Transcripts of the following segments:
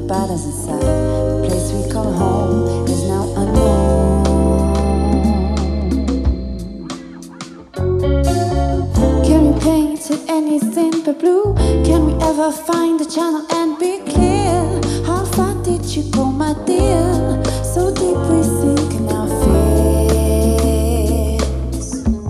battles inside. The place we call home is now unknown. Can we paint it anything but blue? Can we ever find a channel and be clear? How far did you go, my dear? So deep we sink in our fears.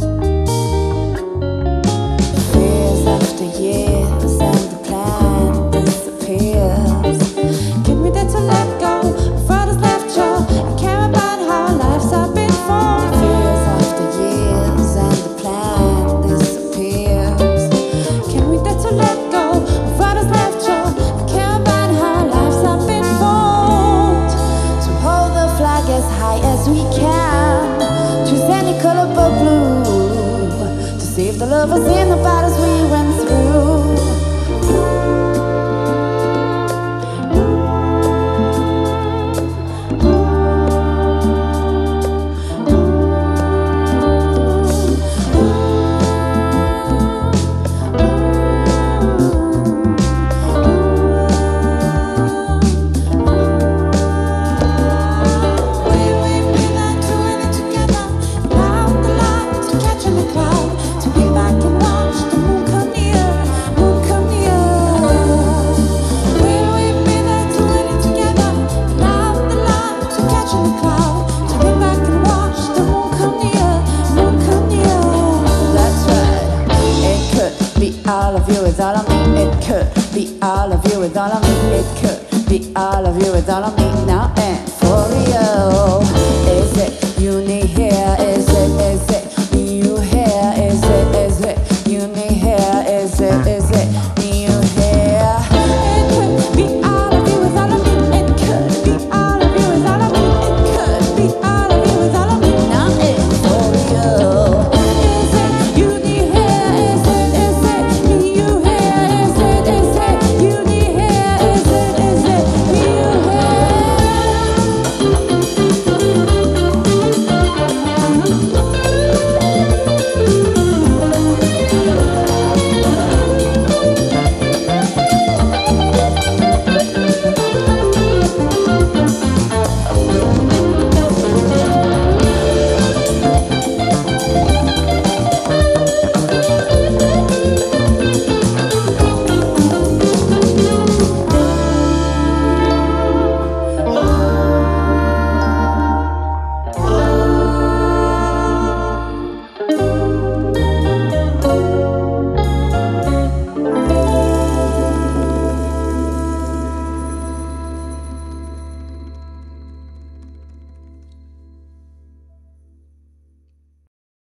Fears after years and the plan disappears. Get me there to let go of what is left, y'all, and care about how lives have been formed. Fears after years and the plan disappears. Can we dare to let go of what is left, y'all, and care about how lives have been formed? To hold the flag as high as we can, choose any color but blue, to save the lovers in the battles we went through. All of you is all I mean. It could be all of you is all I mean. It could be all of you is all I mean. Now